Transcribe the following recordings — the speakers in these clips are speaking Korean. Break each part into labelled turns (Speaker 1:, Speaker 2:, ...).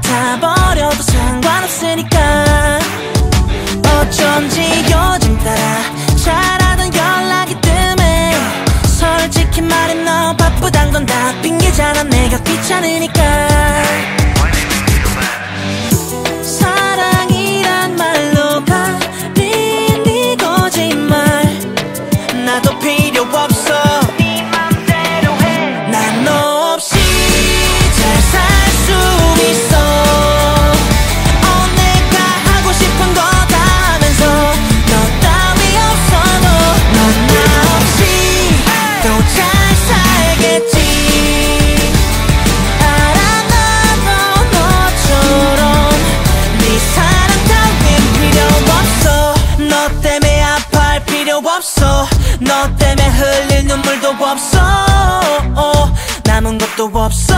Speaker 1: 같아버려도 상관없으니까 어쩐지 요즘 따라 잘하던 연락이 뜸해. 솔직히 말해 너 바쁘단 건 다 핑계잖아. 내가 귀찮으니까. 사랑이란 말로 가린 네 거짓말 나도 필요 없어. 네 맘대로 해. 난 너 없이 잘 살 수 있어. 내가 하고 싶은 거 다 하면서 너 따위 없어도 넌 나 없이 또 잘 살겠지. 알아 나도 너처럼 네 사랑 따윈 필요 없어. 너 때문에 아파할 필요 없어. 너 때문에 흘릴 눈물도 없어. 남은 것도 없어.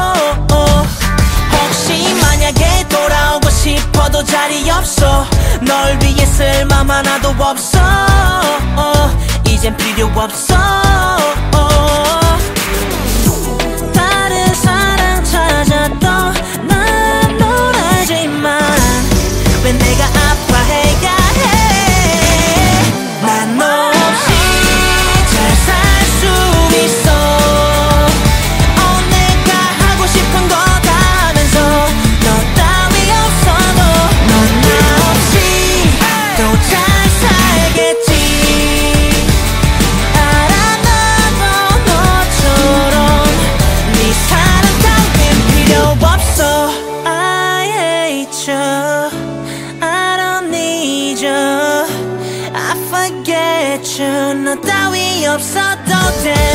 Speaker 1: 혹시 만약에 돌아오고 싶어도 자리 없어. 널 위해 쓸 맘 하나도 없어. 이젠 필요 없어. 다른 사랑 찾아도 난 널 알지만 왜 내가 아파해야 해. 난 너 없이 잘 살 수 있어. 내가 하고 싶은 거 다 하면서 너 따위 없어도 넌 나 없이 또 잘 살겠지. 알아 나도 너처럼 네 사랑 따윈 필요 없어. I hate you. I don't need you. I forget you. 너 따위 없어도 돼.